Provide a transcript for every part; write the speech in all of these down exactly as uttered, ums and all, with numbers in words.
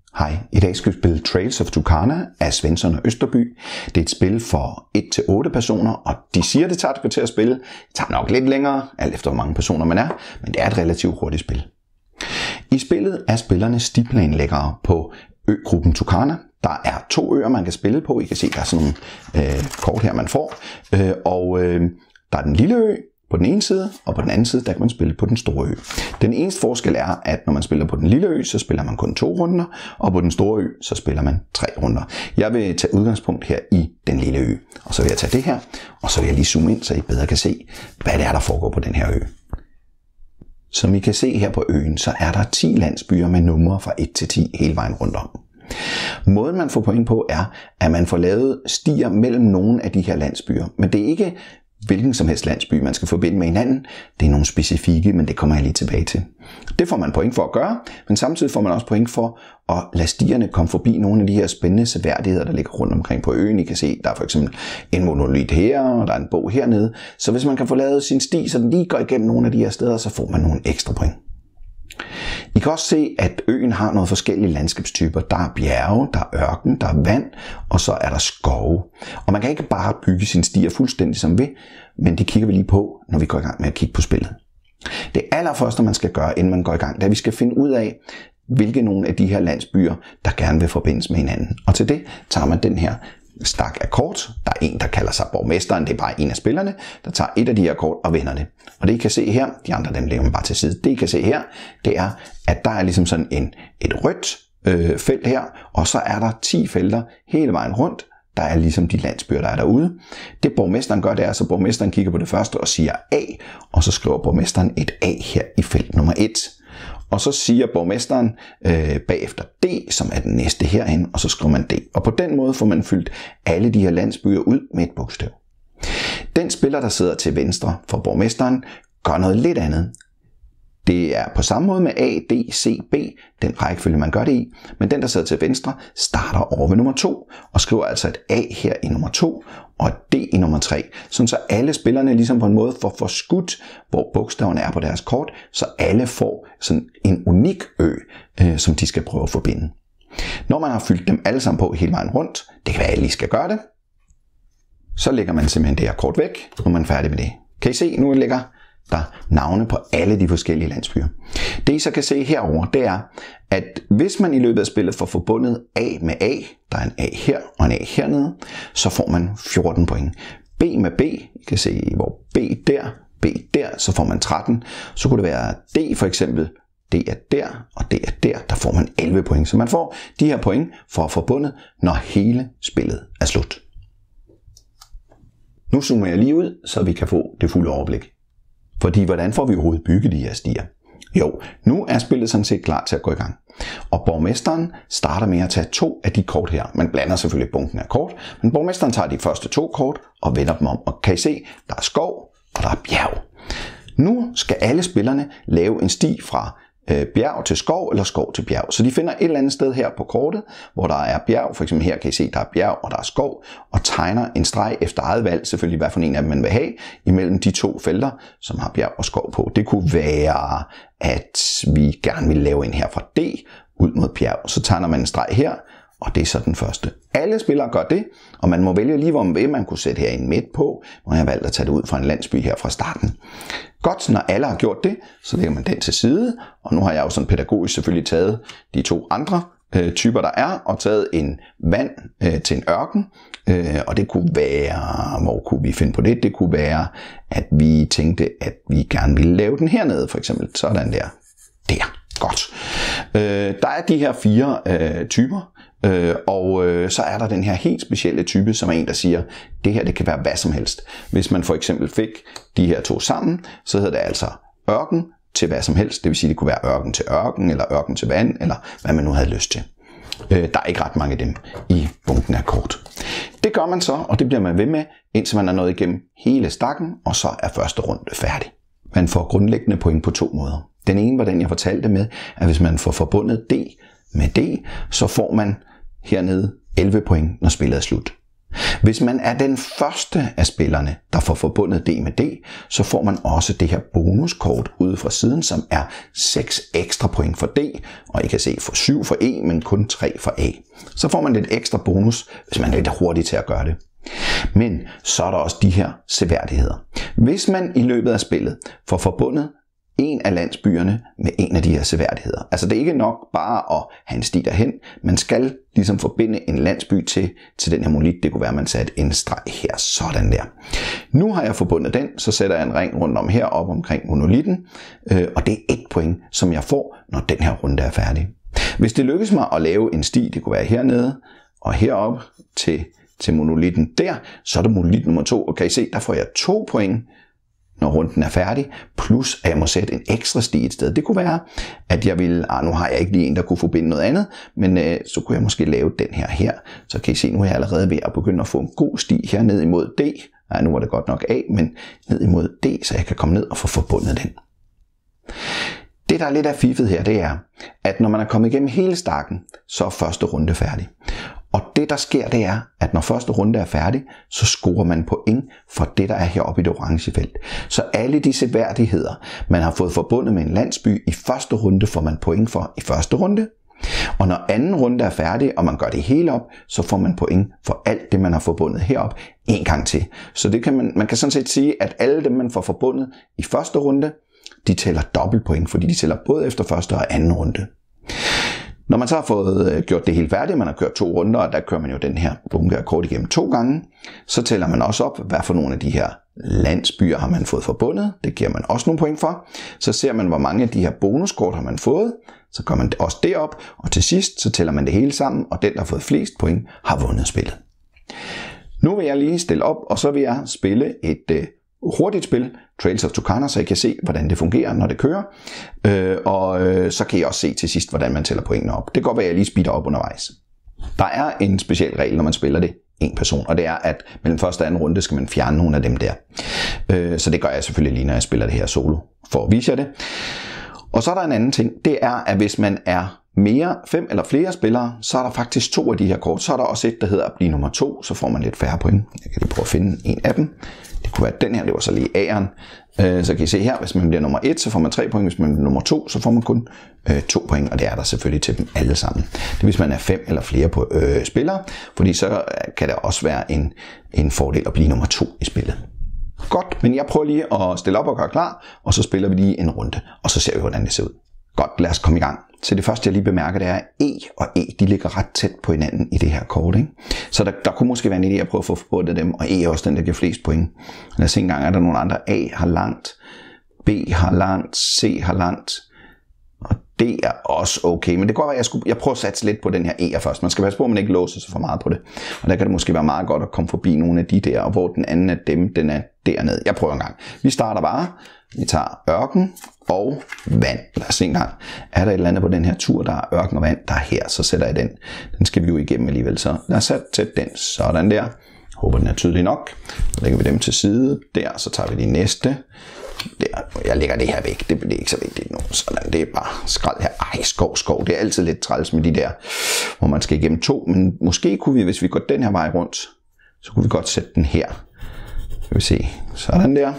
Hej, i dag skal vi spille Trails of Tucana af Svensson og Østerby. Det er et spil for et til otte personer, og de siger, det tager et kvarter at spille. Det tager nok lidt længere, alt efter hvor mange personer man er, men det er et relativt hurtigt spil. I spillet er spillerne stiplanlæggere på øgruppen Tucana. Der er to øer, man kan spille på. I kan se, der er sådan nogle øh, kort her, man får. Øh, og øh, der er den lille ø på den ene side, og på den anden side, der kan man spille på den store ø. Den eneste forskel er, at når man spiller på den lille ø, så spiller man kun to runder, og på den store ø, så spiller man tre runder. Jeg vil tage udgangspunkt her i den lille ø, og så vil jeg tage det her, og så vil jeg lige zoome ind, så I bedre kan se, hvad det er, der foregår på den her ø. Som I kan se her på øen, så er der ti landsbyer med numre fra et til ti hele vejen rundt om. Måden man får point på er, at man får lavet stier mellem nogle af de her landsbyer, men det er ikke hvilken som helst landsby, man skal forbinde med hinanden. Det er nogle specifikke, men det kommer jeg lige tilbage til. Det får man point for at gøre, men samtidig får man også point for at lade stierne komme forbi nogle af de her spændende seværdigheder, der ligger rundt omkring på øen. I kan se, der er for eksempel en monolit her, og der er en bog hernede. Så hvis man kan få lavet sin sti, så den lige går igennem nogle af de her steder, så får man nogle ekstra point. I kan også se, at øen har nogle forskellige landskabstyper. Der er bjerge, der er ørken, der er vand, og så er der skove. Og man kan ikke bare bygge sine stier fuldstændig som ved, men det kigger vi lige på, når vi går i gang med at kigge på spillet. Det allerførste, man skal gøre, inden man går i gang, det er, at vi skal finde ud af, hvilke nogle af de her landsbyer, der gerne vil forbindes med hinanden. Og til det tager man den her stak af kort. Der er en, der kalder sig borgmesteren. Det er bare en af spillerne, der tager et af de her kort og vender det. Og det I kan se her, de andre dem lægger man bare til side. Det I kan se her, det er, at der er ligesom sådan en, et rødt øh, felt her, og så er der ti felter hele vejen rundt. Der er ligesom de landsbyer, der er derude. Det borgmesteren gør, det er, så borgmesteren kigger på det første og siger A, og så skriver borgmesteren et A her i felt nummer et. Og så siger borgmesteren øh, bagefter D, som er den næste herhen, og så skriver man D. Og på den måde får man fyldt alle de her landsbyer ud med et bogstav. Den spiller, der sidder til venstre for borgmesteren, gør noget lidt andet. Det er på samme måde med A, D, C, B, den rækkefølge man gør det i, men den, der sidder til venstre, starter over ved nummer to, og skriver altså et A her i nummer to, og et D i nummer tre, sådan så alle spillerne ligesom på en måde får forskudt, hvor bogstaverne er på deres kort, så alle får sådan en unik ø, øh, som de skal prøve at forbinde. Når man har fyldt dem alle sammen på hele vejen rundt, det kan være, at alle lige skal gøre det, så lægger man simpelthen det her kort væk, når man er færdig med det. Kan I se, nu ligger der navne på alle de forskellige landsbyer. Det I så kan se herover, det er, at hvis man i løbet af spillet får forbundet A med A, der er en A her og en A hernede, så får man fjorten point. B med B, I kan se hvor B der, B der, så får man tretten. Så kunne det være D for eksempel, D er der, og D er der, der får man elleve point. Så man får de her point for at forbundet, når hele spillet er slut. Nu zoomer jeg lige ud, så vi kan få det fulde overblik. Fordi hvordan får vi overhovedet bygget de her stier? Jo, nu er spillet sådan set klar til at gå i gang. Og borgmesteren starter med at tage to af de kort her. Man blander selvfølgelig bunken af kort, men borgmesteren tager de første to kort og vender dem om. Og kan I se, der er skov og der er bjerg. Nu skal alle spillerne lave en sti fra øh, bjerg til skov eller skov til bjerg. Så de finder et eller andet sted her på kortet, hvor der er bjerg. For eksempel her kan I se, der er bjerg og der er skov. Og tegner en streg efter eget valg, selvfølgelig hvad for en af dem man vil have, imellem de to felter, som har bjerg og skov på. Det kunne være, at vi gerne vil lave en her fra D ud mod bjerg. Så tegner man en streg her, og det er så den første. Alle spillere gør det, og man må vælge lige, hvor man vil. Man kunne sætte her en midt på, hvor jeg har valgt at tage det ud fra en landsby her fra starten. Godt, når alle har gjort det, så lægger man den til side, og nu har jeg jo sådan pædagogisk selvfølgelig taget de to andre øh, typer, der er, og taget en vand øh, til en ørken, øh, og det kunne være, hvor kunne vi finde på det? Det kunne være, at vi tænkte, at vi gerne ville lave den hernede, for eksempel sådan der. Der. Godt. Øh, der er de her fire øh, typer, øh, og øh, så er der den her helt specielle type, som er en, der siger, det her det kan være hvad som helst. Hvis man for eksempel fik de her to sammen, så hedder det altså ørken til hvad som helst. Det vil sige, det kunne være ørken til ørken, eller ørken til vand, eller hvad man nu havde lyst til. Øh, der er ikke ret mange af dem i bunken af kort. Det gør man så, og det bliver man ved med, indtil man er nået igennem hele stakken, og så er første runde færdig. Man får grundlæggende point på to måder. Den ene var den, jeg fortalte med, at hvis man får forbundet D med D, så får man hernede elleve point, når spillet er slut. Hvis man er den første af spillerne, der får forbundet D med D, så får man også det her bonuskort ude fra siden, som er seks ekstra point for D, og I kan se for syv for E, men kun tre for A. Så får man lidt ekstra bonus, hvis man er lidt hurtig til at gøre det. Men så er der også de her seværdigheder. Hvis man i løbet af spillet får forbundet en af landsbyerne med en af de her seværdigheder. Altså det er ikke nok bare at have en sti derhen. Man skal ligesom forbinde en landsby til, til den her monolit. Det kunne være, at man satte en streg her. Sådan der. Nu har jeg forbundet den, så sætter jeg en ring rundt om her op omkring monolitten. Øh, og det er et point, som jeg får, når den her runde er færdig. Hvis det lykkes mig at lave en sti, det kunne være hernede og heroppe til, til monolitten der, så er det monolit nummer to. Og kan I se, der får jeg to point, når runden er færdig, plus at jeg må sætte en ekstra sti et sted. Det kunne være, at jeg ville, ah, nu har jeg ikke lige en, der kunne forbinde noget andet, men øh, så kunne jeg måske lave den her her. Så kan I se, nu er jeg allerede ved at begynde at få en god sti her ned imod D. Nej, nu var det godt nok A, men ned imod D, så jeg kan komme ned og få forbundet den. Det, der er lidt af fiffet her, det er, at når man er kommet igennem hele stakken, så er første runde færdig. Og det, der sker, det er, at når første runde er færdig, så scorer man point for det, der er heroppe i det orange felt. Så alle de seværdigheder, man har fået forbundet med en landsby i første runde, får man point for i første runde. Og når anden runde er færdig, og man gør det hele op, så får man point for alt det, man har forbundet herop en gang til. Så det kan man, man kan sådan set sige, at alle dem, man får forbundet i første runde, de tæller dobbelt point, fordi de tæller både efter første og anden runde. Når man så har fået gjort det helt færdigt, man har kørt to runder, og der kører man jo den her bunke af kort igennem to gange, så tæller man også op, hvad for nogle af de her landsbyer har man fået forbundet. Det giver man også nogle point for. Så ser man, hvor mange af de her bonuskort har man fået, så gør man også det op, og til sidst så tæller man det hele sammen, og den, der har fået flest point, har vundet spillet. Nu vil jeg lige stille op, og så vil jeg spille et øh, hurtigt spil, Trails of Tucana, så I kan se, hvordan det fungerer, når det kører. Øh, og øh, så kan I også se til sidst, hvordan man tæller pointene op. Det kan godt være, at jeg lige speeder op undervejs. Der er en speciel regel, når man spiller det en person, og det er, at mellem første og anden runde skal man fjerne nogle af dem der. Øh, så det gør jeg selvfølgelig lige, når jeg spiller det her solo, for at vise jer det. Og så er der en anden ting, det er, at hvis man er mere, fem eller flere spillere, så er der faktisk to af de her kort. Så er der også et, der hedder at blive nummer to, så får man lidt færre point. Jeg kan lige prøve at finde en af dem. Det kunne være den her, det var så lige A'eren. Så kan I se her, hvis man bliver nummer et, så får man tre point. Hvis man bliver nummer to, så får man kun øh, to point, og det er der selvfølgelig til dem alle sammen. Det er, hvis man er fem eller flere på, øh, spillere, fordi så kan det også være en, en fordel at blive nummer to i spillet. Godt, men jeg prøver lige at stille op og gøre klar, og så spiller vi lige en runde, og så ser vi, hvordan det ser ud. Godt, lad os komme i gang. Så det første, jeg lige bemærker, det er, at E og E, de ligger ret tæt på hinanden i det her kort, ikke? Så der, der kunne måske være en idé at prøve at få forbundet dem, og E er også den, der giver flest point. Lad os se en gang, er der nogle andre. A har langt, B har langt, C har langt, og D er også okay. Men det går, at jeg, skulle, jeg prøver at satse lidt på den her E'er først. Man skal passe på, at man ikke låser sig for meget på det. Og der kan det måske være meget godt at komme forbi nogle af de der, og hvor den anden af dem, den er dernede. Jeg prøver en gang. Vi starter bare. Vi tager ørken og vand. Lad os se en gang. Er der et eller andet på den her tur, der er ørken og vand, der er her, så sætter jeg den. Den skal vi jo igennem alligevel, så lad os sætte den sådan der. Håber, den er tydelig nok. Så lægger vi dem til side. Der, så tager vi de næste. Der. Jeg lægger det her væk. Det bliver ikke så vigtigt nu. Sådan, det er bare skrald her. Ej, skov, skov. Det er altid lidt træls med de der, hvor man skal igennem to. Men måske kunne vi, hvis vi går den her vej rundt, så kunne vi godt sætte den her. Skal vi se. Sådan der.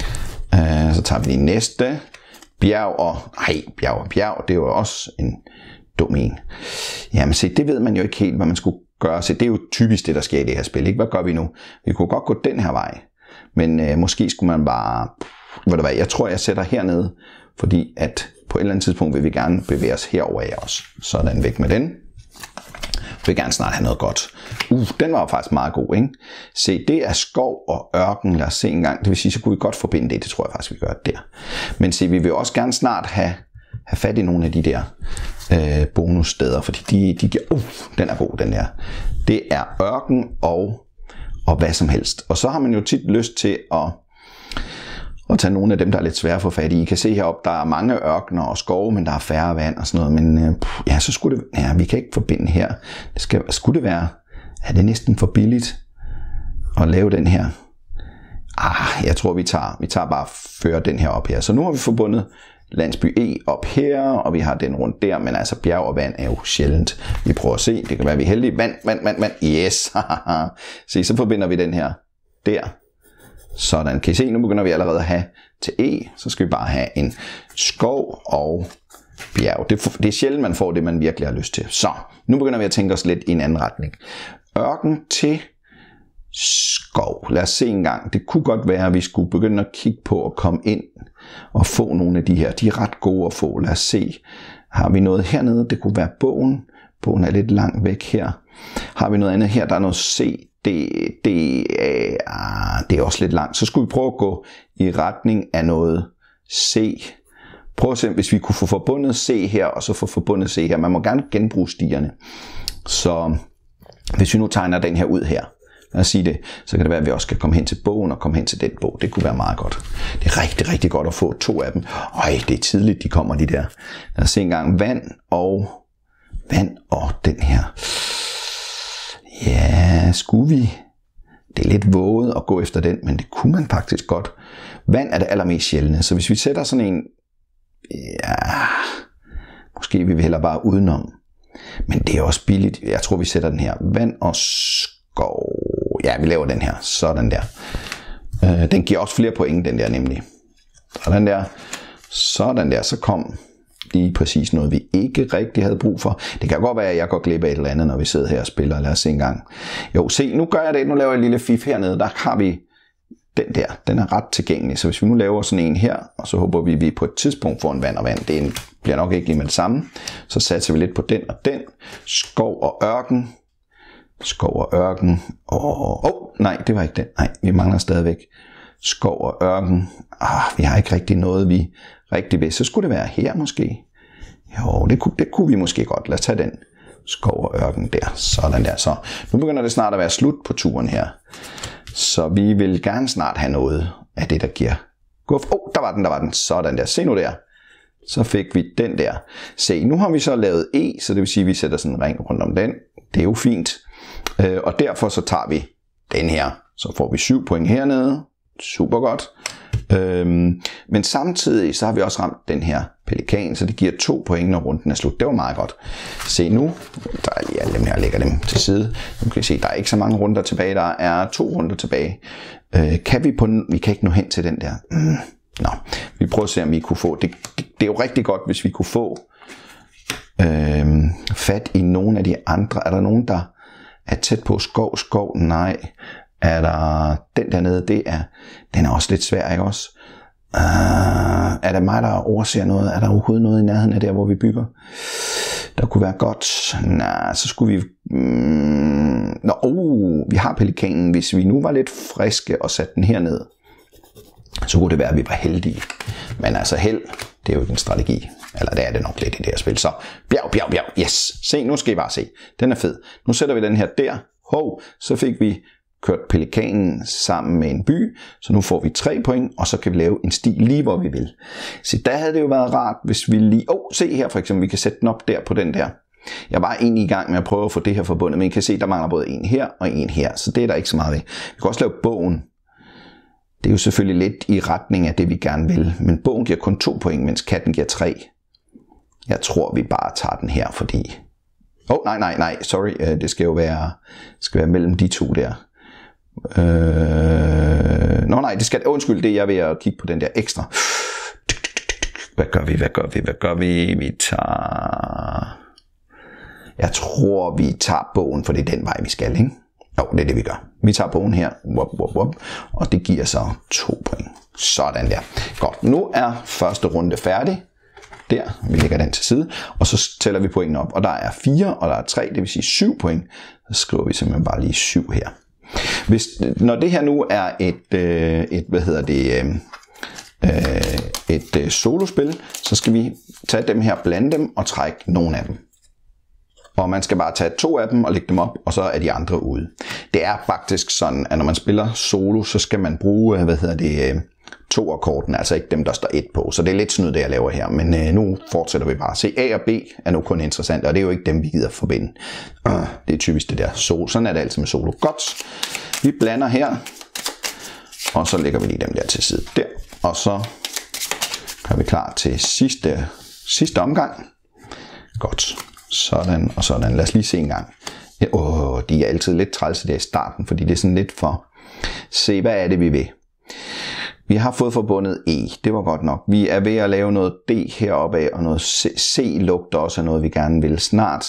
Så tager vi de næste. Bjerg og... Ej, bjerg og bjerg. Det er jo også en dum en. Jamen se, det ved man jo ikke helt, hvad man skulle gøre. Så det er jo typisk det, der sker i det her spil. Ikke? Hvad gør vi nu? Vi kunne godt gå den her vej. Men øh, måske skulle man bare... Ved du hvad, jeg tror, jeg sætter hernede. Fordi at på et eller andet tidspunkt vil vi gerne bevæge os herover af os. Sådan, væk med den. Vi vil gerne snart have noget godt. Uh, den var jo faktisk meget god, ikke? Se, det er skov og ørken. Lad os se en gang. Det vil sige, så kunne vi godt forbinde det. Det tror jeg faktisk, vi gør der. Men se, vi vil også gerne snart have, have fat i nogle af de der øh, bonussteder. Fordi de, de giver... Uh, den er god, den der. Det er ørken og, og hvad som helst. Og så har man jo tit lyst til at... og tage nogle af dem, der er lidt svære at få fat i. I kan se heroppe, der er mange ørkener og skove, men der er færre vand og sådan noget. Men øh, ja, så skulle det... Ja, vi kan ikke forbinde her. Det skal, skulle det være... Er det næsten for billigt at lave den her? Ah, jeg tror, vi tager, vi tager bare fører den her op her. Så nu har vi forbundet landsby E op her, og vi har den rundt der, men altså bjerg og vand er jo sjældent. Vi prøver at se, det kan være, vi er heldige. Vand, vand, vand, vand, yes! Se, så forbinder vi den her der. Sådan, kan I se, nu begynder vi allerede at have til E, så skal vi bare have en skov og bjerg. Det, det er sjældent, man får det, man virkelig har lyst til. Så, nu begynder vi at tænke os lidt i en anden retning. Ørken til skov. Lad os se en gang. Det kunne godt være, at vi skulle begynde at kigge på at komme ind og få nogle af de her. De er ret gode at få. Lad os se. Har vi noget hernede? Det kunne være bogen. Bogen er lidt langt væk her. Har vi noget andet her? Der er noget C. Det, det, er, det er også lidt langt. Så skulle vi prøve at gå i retning af noget C. Prøv at se, hvis vi kunne få forbundet C her, og så få forbundet C her. Man må gerne genbruge stierne. Så hvis vi nu tegner den her ud her, lad os sige det, så kan det være, at vi også kan komme hen til bogen og komme hen til den bog. Det kunne være meget godt. Det er rigtig, rigtig godt at få to af dem. Øj, det er tidligt, de kommer, de der. Lad os se en gang. Vand og vand og den her. Ja, skulle vi? Det er lidt våget at gå efter den, men det kunne man faktisk godt. Vand er det allermest sjældne, så hvis vi sætter sådan en, ja, måske vi vil hellere bare udenom. Men det er også billigt. Jeg tror, vi sætter den her. Vand og skov. Ja, vi laver den her. Sådan der. Øh, den giver også flere point, den der nemlig. Sådan der. Sådan der. Så kom lige præcis noget, vi ikke rigtig havde brug for. Det kan godt være, at jeg går glip af et eller andet, når vi sidder her og spiller. Lad os se en gang. Jo, se, nu gør jeg det. Nu laver jeg en lille fif hernede. Der har vi den der. Den er ret tilgængelig. Så hvis vi nu laver sådan en her, og så håber vi, at vi på et tidspunkt får en vand og vand. Det bliver nok ikke lige med det samme. Så satser vi lidt på den og den. Skov og ørken. Skov og ørken. Åh, oh, oh, nej, det var ikke den. Nej, vi mangler stadigvæk skov og ørken. Ah, vi har ikke rigtig noget, vi rigtig ved. Så skulle det være her måske. Jo, det kunne, det kunne vi måske godt. Lad os tage den skov og ørken der. Sådan der. Så nu begynder det snart at være slut på turen her. Så vi vil gerne snart have noget af det, der giver guf. Åh, oh, der var den, der var den. Sådan der. Se nu der. Så fik vi den der. Se, nu har vi så lavet E, så det vil sige, at vi sætter sådan en ring rundt om den. Det er jo fint. Øh, og derfor så tager vi den her. Så får vi syv point hernede. Super godt. Øhm, men samtidig så har vi også ramt den her pelikan, så det giver to point, når runden er slut. Det var meget godt. Se nu, der er lige alle dem her, jeg lægger dem til side. Nu kan I se, der er ikke så mange runder tilbage. Der er to runder tilbage. Øh, kan vi på vi kan ikke nå hen til den der. Mm, nå, vi prøver at se, om vi kunne få. Det, det, det er jo rigtig godt, hvis vi kunne få øh, fat i nogle af de andre. Er der nogen, der er tæt på skov, skov? Nej. Er der den dernede? Det er, den er også lidt svær, ikke også? Uh, er der mig, der overser noget? Er der overhovedet noget i nærheden af der, hvor vi bygger? Der kunne være godt. Nej, så skulle vi... Mm, nå, oh, vi har pelikanen. Hvis vi nu var lidt friske og satte den herned, så kunne det være, at vi var heldige. Men altså held, det er jo ikke en strategi. Eller det er det nok lidt i det her spil. Så bjerg, bjerg, bjerg. Yes. Se, nu skal I bare se. Den er fed. Nu sætter vi den her der. Hov, så fik vi kørt pelikanen sammen med en by, så nu får vi tre point, og så kan vi lave en sti lige hvor vi vil. Så der havde det jo været rart, hvis vi lige... Åh, oh, se her for eksempel, vi kan sætte den op der på den der. Jeg var egentlig i gang med at prøve at få det her forbundet, men I kan se, der mangler både en her og en her, så det er der ikke så meget ved. Vi kan også lave bogen. Det er jo selvfølgelig lidt i retning af det, vi gerne vil, men bogen giver kun to point, mens katten giver tre. Jeg tror, vi bare tager den her, fordi... Åh, oh, nej, nej, nej, sorry, det skal jo være, skal være mellem de to der. Øh... Nå nej, det skal... Undskyld, det er jeg ved at kigge på den der ekstra. Hvad gør vi, hvad gør vi, hvad gør vi? Vi tager... Jeg tror, vi tager bogen, for det er den vej, vi skal, ikke? Jo, det er det, vi gør. Vi tager bogen her, wop, wop, wop, og det giver så to point. Sådan der. Godt, nu er første runde færdig. Der, vi lægger den til side, og så tæller vi pointene op. Og der er fire, og der er tre, det vil sige syv point. Så skriver vi simpelthen bare lige syv her. Hvis, når det her nu er et, øh, et hvad hedder det, øh, et øh, solospil, så skal vi tage dem her, blande dem og trække nogle af dem. Og man skal bare tage to af dem og lægge dem op, og så er de andre ude. Det er faktisk sådan, at når man spiller solo, så skal man bruge, hvad hedder det, øh, to af kortene, altså ikke dem, der står et på. Så det er lidt snyd, det jeg laver her, men øh, nu fortsætter vi bare. Se, A og B er nu kun interessant, og det er jo ikke dem, vi gider forbinde. Øh, det er typisk det der solo. Sådan er det altid med solo. Godt. Vi blander her, og så lægger vi lige dem der til side der. Og så er vi klar til sidste, sidste omgang. Godt. Sådan og sådan. Lad os lige se en gang. Ja, åh, de er altid lidt trælse der i starten, fordi det er sådan lidt for... Se, hvad er det, vi vil? Vi har fået forbundet E. Det var godt nok. Vi er ved at lave noget D heroppe af, og noget C. C lugter også af noget, vi gerne vil snart.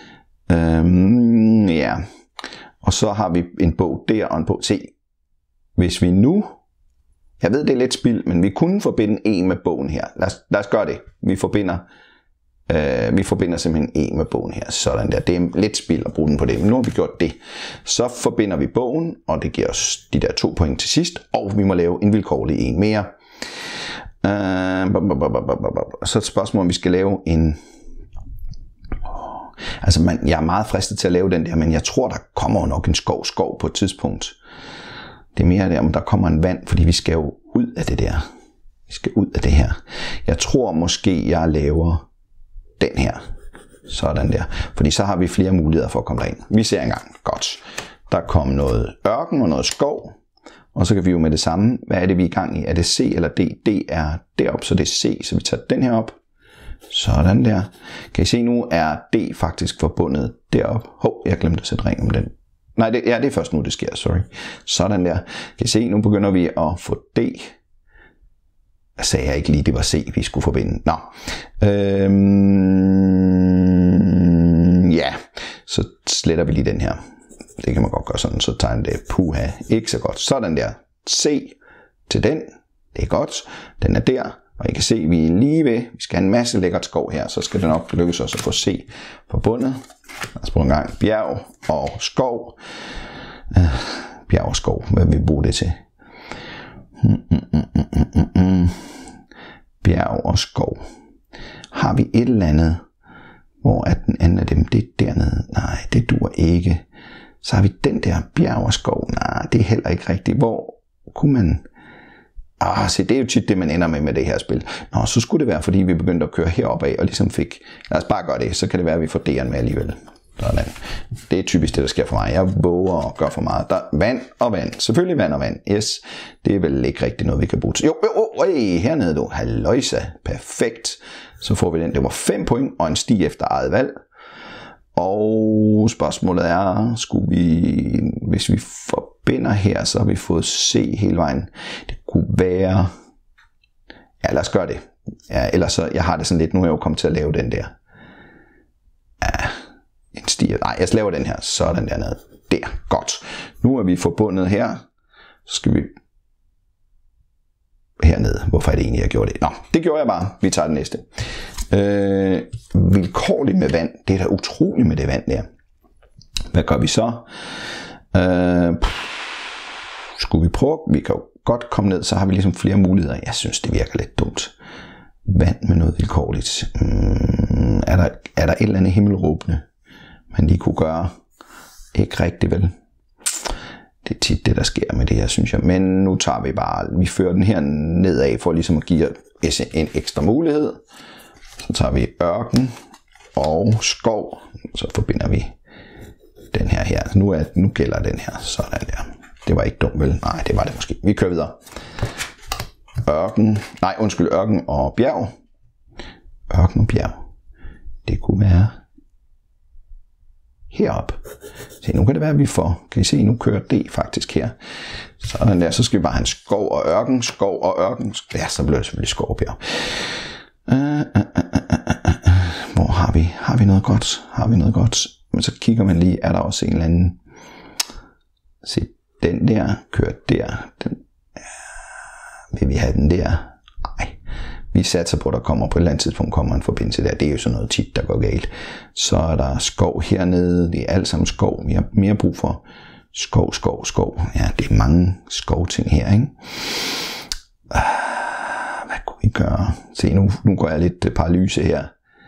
Øhm, ja. Og så har vi en bog der og en bog C. Hvis vi nu... Jeg ved, det er lidt spild, men vi kunne forbinde E med bogen her. Lad os, lad os gøre det. Vi forbinder... Uh, vi forbinder simpelthen E med bogen her, sådan der. Det er lidt spild at bruge den på det, men nu har vi gjort det. Så forbinder vi bogen, og det giver os de der to point til sidst, og vi må lave en vilkårlig en mere. Uh, så er et spørgsmål, om vi skal lave en... Altså, man, jeg er meget fristet til at lave den der, men jeg tror, der kommer nok en skov skov på et tidspunkt. Det er mere der, om der kommer en vand, fordi vi skal jo ud af det der. Vi skal ud af det her. Jeg tror måske, jeg laver... den her. Sådan der. Fordi så har vi flere muligheder for at komme derind. Vi ser engang. Godt. Der kom noget ørken og noget skov. Og så kan vi jo med det samme. Hvad er det, vi er i gang i? Er det C eller D? D er deroppe, så det er C. Så vi tager den her op. Sådan der. Kan I se, nu er D faktisk forbundet deroppe. Hov, jeg glemte at sætte ring om den. Nej, det, ja, det er først nu, det sker. Sorry. Sådan der. Kan I se, nu begynder vi at få D. Jeg sagde jeg ikke lige, det var C, vi skulle forbinde. Nå. Øhm, ja, så sletter vi lige den her. Det kan man godt gøre sådan, så tager den det. Puha, ikke så godt. Sådan der. C til den. Det er godt. Den er der. Og I kan se, vi er lige ved. Vi skal have en masse lækkert skov her, så skal det nok lykkes os at få C forbundet. Lad os prøve en gang. Bjerg og skov. Øh, bjerg og skov. Hvad vil vi bruge det til? Mm, mm, mm, mm, mm, mm. Bjerg og skov. Har vi et eller andet, hvor er den anden af dem? Det er dernede. Nej, det dur ikke. Så har vi den der bjerg og skov. Nej, det er heller ikke rigtigt. Hvor kunne man... Ah, se, det er jo tit det, man ender med med det her spil. Nå, så skulle det være, fordi vi begyndte at køre heroppe af, og ligesom fik... Lad os bare gøre det, så kan det være, at vi får D'eren med alligevel. Sådan. Det er typisk det, der sker for mig. Jeg våger at gøre for meget. Der er vand og vand. Selvfølgelig vand og vand. Yes. Det er vel ikke rigtig noget, vi kan bruge til. Jo, jo, jo, hernede du. Halløjsa. Perfekt. Så får vi den. Det var fem point og en sti efter eget valg. Og spørgsmålet er, skulle vi, hvis vi forbinder her, så har vi fået C hele vejen. Det kunne være... Ja, lad os gøre det. Ja, ellers så, jeg har det sådan lidt, nu er jeg jo kommet til at lave den der. Ja... En stiger. Nej, jeg laver den her. Sådan dernede. Der. Godt. Nu er vi forbundet her. Så skal vi hernede. Hvorfor er det egentlig, jeg gjorde det? Nå, det gjorde jeg bare. Vi tager det næste. Øh, vilkårligt med vand. Det er da utroligt med det vand der. Hvad gør vi så? Øh, skulle vi prøve? Vi kan jo godt komme ned, så har vi ligesom flere muligheder. Jeg synes, det virker lidt dumt. Vand med noget vilkårligt. Hmm, er, der, er der et eller andet himmelråbende, man lige kunne gøre? Ikke rigtigt, vel? Det er tit det, der sker med det her, synes jeg. Men nu tager vi bare, vi fører den her nedad, for ligesom at give en ekstra mulighed. Så tager vi ørken og skov, så forbinder vi den her her. Nu, er, nu gælder den her, sådan der. Det var ikke dumt, vel? Nej, det var det måske. Vi kører videre. Ørken, nej undskyld, ørken og bjerg. Ørken og bjerg. Det kunne være heroppe. Se, nu kan det være, at vi får, kan I se, nu kører det faktisk her. Sådan der, så skal vi bare have en skov og ørken, skov og ørken. Ja, så bliver det selvfølgelig skov og bjerg. Uh, uh, uh, uh, uh, uh. Hvor har vi, har vi noget godt? Har vi noget godt? Men så kigger man lige, er der også en eller anden, se, den der, kører der, den, vil vi have den der? Nej. Vi satser på, at der kommer på et eller andet tidspunkt kommer en forbindelse der. Det er jo sådan noget tit, der går galt. Så er der skov hernede. Det er alt sammen skov. Vi har mere brug for skov, skov, skov. Ja, det er mange skovting her, ikke? Hvad kunne vi gøre? Se, nu, nu går jeg lidt paralyse her.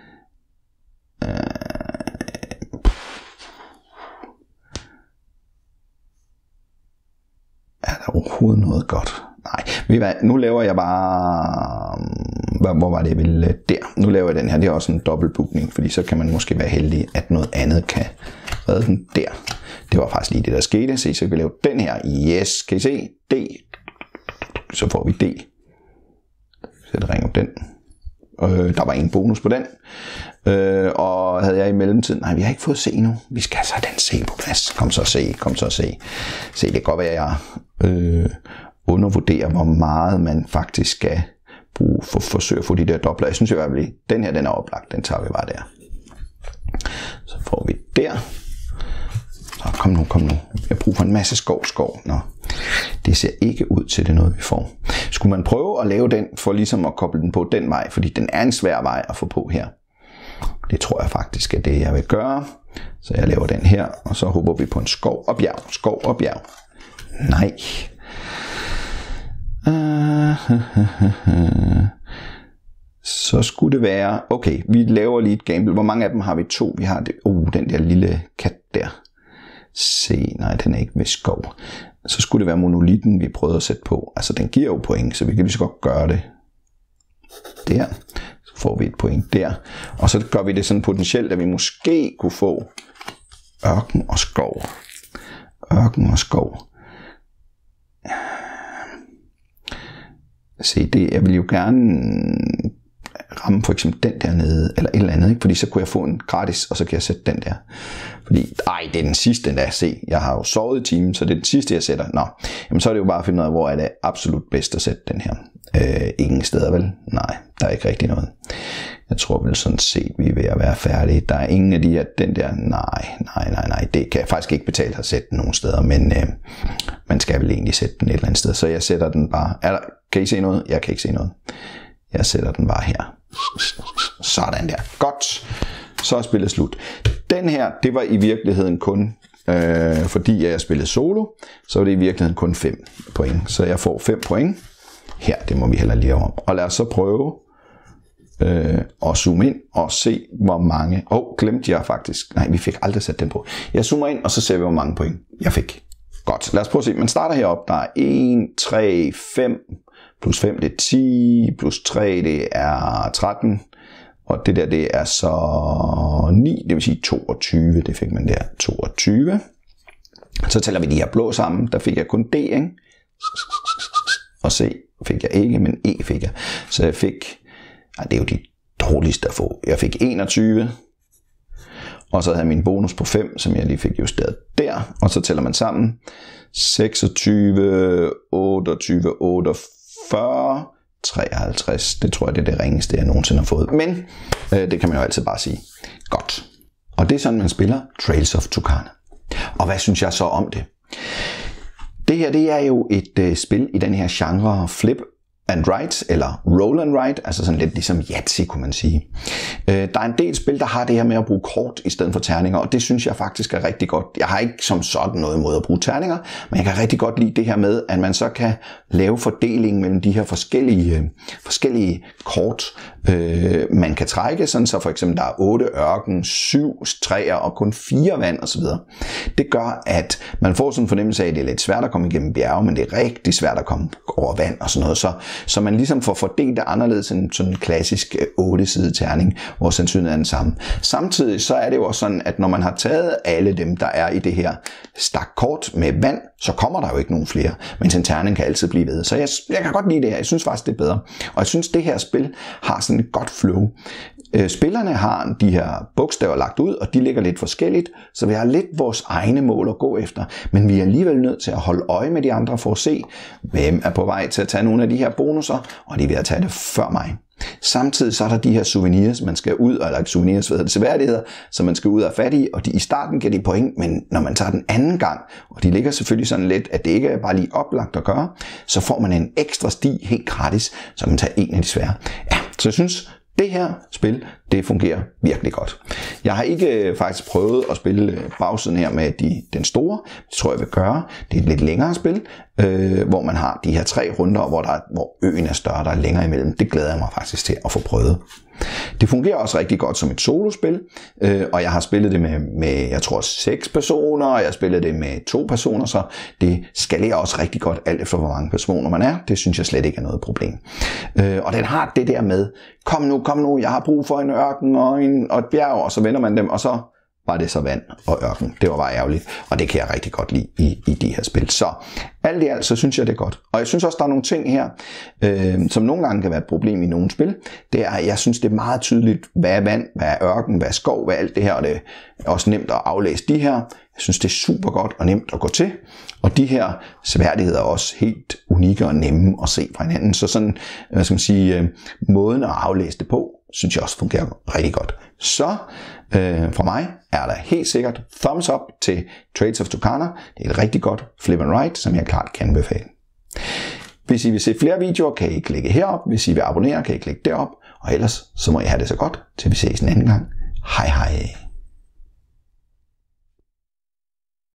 Er der overhovedet noget godt? Nej, nu laver jeg bare, hvor var det, jeg ville, der. Nu laver jeg den her, det er også en dobbeltbookning, fordi så kan man måske være heldig, at noget andet kan redde den der. Det var faktisk lige det, der skete. Se, så kan vi lave den her. Yes, kan I se? D. Så får vi D. skal ringe op den. Øh, der var ingen bonus på den. Øh, og havde jeg i mellemtiden, nej, vi har ikke fået se nu. Vi skal så den se på plads. Kom så se, kom så se. Se, det kan godt være, at jeg øh, undervurderer, hvor meget man faktisk skal bruge for at forsøge at få de der dobler. Jeg synes i hvert fald, den her, den er oplagt. Den tager vi bare der. Så får vi der. Så kom nu, kom nu. Jeg bruger for en masse skov, skov. Nå. Det ser ikke ud til det noget, vi får. Skulle man prøve at lave den, for ligesom at koble den på den vej, fordi den er en svær vej at få på her. Det tror jeg faktisk er det, jeg vil gøre. Så jeg laver den her, og så håber vi på en skov og bjerg, skov og bjerg. Nej. Så skulle det være, okay, vi laver lige et gamble. Hvor mange af dem har vi? To. Vi har det. Uh, den der lille kat der. Se, nej, den er ikke ved skov. Så skulle det være monolitten, vi prøvede at sætte på. Altså, den giver jo point, så vi kan lige så godt gøre det der. Så får vi et point der. Og så gør vi det sådan potentielt, at vi måske kunne få ørken og skov. Ørken og skov. Se, det, jeg vil jo gerne ramme for eksempel den der nede, eller et eller andet, ikke? Fordi så kunne jeg få en gratis, og så kan jeg sætte den der. Fordi, ej, det er den sidste, den der. Se, jeg har jo sovet i timen, så det er den sidste, jeg sætter. Nå, jamen så er det jo bare at finde ud af, hvor er det absolut bedst at sætte den her. Øh, ingen steder vel? Nej, der er ikke rigtig noget. Jeg tror vel sådan set, vi er ved at være færdige. Der er ingen af de her, den der, nej, nej, nej, nej. Det kan jeg faktisk ikke betale at sætte den nogen steder, men øh, man skal vel egentlig sætte den et eller andet sted. Så jeg sætter den bare, er der, kan I se noget? Jeg kan ikke se noget. Jeg sætter den bare her. Sådan der. Godt. Så er spillet slut. Den her, det var i virkeligheden kun, øh, fordi jeg spillede solo, så var det i virkeligheden kun fem point. Så jeg får fem point. Her, det må vi heller lige om. Og lad os så prøve øh, at zoome ind og se, hvor mange... Åh, oh, glemte jeg faktisk. Nej, vi fik aldrig sat den på. Jeg zoomer ind, og så ser vi, hvor mange point jeg fik. Godt. Lad os prøve at se. Man starter heroppe. Der er en, tre, fem... Plus fem, det er ti, plus tre, det er tretten, og det der, det er så ni, det vil sige toogtyve, det fik man der, toogtyve. Så tæller vi de her blå sammen, der fik jeg kun D, ikke? Og C fik jeg ikke, men E fik jeg. Så jeg fik, ej, det er jo de dårligste at få, jeg fik enogtyve, og så havde jeg min bonus på fem, som jeg lige fik justeret der, og så tæller man sammen, seksogtyve, otteogtyve, otteogfyrre, fyrre, treoghalvtreds, det tror jeg, det er det ringeste, jeg nogensinde har fået. Men øh, det kan man jo altid bare sige. Godt. Og det er sådan, man spiller Trails of Tucana. Og hvad synes jeg så om det? Det her, det er jo et øh, spil i den her genre flip and write, eller roll and write, altså sådan lidt ligesom Yahtzee, kunne man sige. Øh, der er en del spil, der har det her med at bruge kort i stedet for terninger, og det synes jeg faktisk er rigtig godt. Jeg har ikke som sådan noget imod at bruge terninger, men jeg kan rigtig godt lide det her med, at man så kan lave fordelingen mellem de her forskellige, forskellige kort, øh, man kan trække, sådan så for eksempel der er otte ørken, syv træer og kun fire vand osv. Det gør, at man får sådan en fornemmelse af, at det er lidt svært at komme igennem bjerge, men det er rigtig svært at komme over vand og sådan noget, så Så man ligesom får fordelt det anderledes end sådan en klassisk otte-side terning, hvor sandsynligheden er den samme. Samtidig så er det jo også sådan, at når man har taget alle dem, der er i det her stak kort med vand, så kommer der jo ikke nogen flere. Men en terning kan altid blive ved. Så jeg, jeg kan godt lide det her. Jeg synes faktisk, det er bedre. Og jeg synes, det her spil har sådan et godt flow. Spillerne har de her bogstaver lagt ud, og de ligger lidt forskelligt, så vi har lidt vores egne mål at gå efter. Men vi er alligevel nødt til at holde øje med de andre for at se, hvem er på vej til at tage nogle af de her bonusser, og de er ved at tage det før mig. Samtidig så er der de her souvenirs, man skal ud, eller ikke souvenirs, hvad hedder det, seværdigheder, som man skal ud og have fat i, og de, i starten giver de point, men når man tager den anden gang, og de ligger selvfølgelig sådan lidt, at det ikke er bare lige oplagt at gøre, så får man en ekstra sti helt gratis, så man kan tage en af de svære. Ja, så jeg synes, det her spil, det fungerer virkelig godt. Jeg har ikke øh, faktisk prøvet at spille bagsiden her med de, den store. Det tror jeg vil gøre. Det er et lidt længere spil, øh, hvor man har de her tre runder, hvor, der, hvor øen er større, der er længere imellem. Det glæder jeg mig faktisk til at få prøvet. Det fungerer også rigtig godt som et solospil, øh, og jeg har spillet det med, med, jeg tror, seks personer, og jeg har spillet det med to personer, så det skalerer også rigtig godt, alt efter hvor mange personer man er. Det synes jeg slet ikke er noget problem. Øh, og den har det der med, kom nu, kom nu, jeg har brug for en ørken og, en, og et bjerg, og så vender man dem, og så var det så vand og ørken. Det var bare ærgerligt, og det kan jeg rigtig godt lide i, i de her spil. Så alt i alt, så synes jeg, det er godt. Og jeg synes også, der er nogle ting her, øh, som nogle gange kan være et problem i nogle spil. Det er, at jeg synes, det er meget tydeligt, hvad er vand, hvad er ørken, hvad er skov, hvad er alt det her, og det er også nemt at aflæse de her. Jeg synes, det er super godt og nemt at gå til. Og de her sværdigheder er også helt unikke og nemme at se fra hinanden. Så sådan, hvad skal man sige, øh, måden at aflæse det på, synes jeg også fungerer rigtig godt. Så øh, fra mig er der helt sikkert thumbs up til Trades of Tucana. Det er et rigtig godt flip and write, som jeg klart kan anbefale. Hvis I vil se flere videoer, kan I klikke herop. Hvis I vil abonnere, kan I klikke derop. Og ellers så må I have det så godt, til vi ses en anden gang. Hej hej.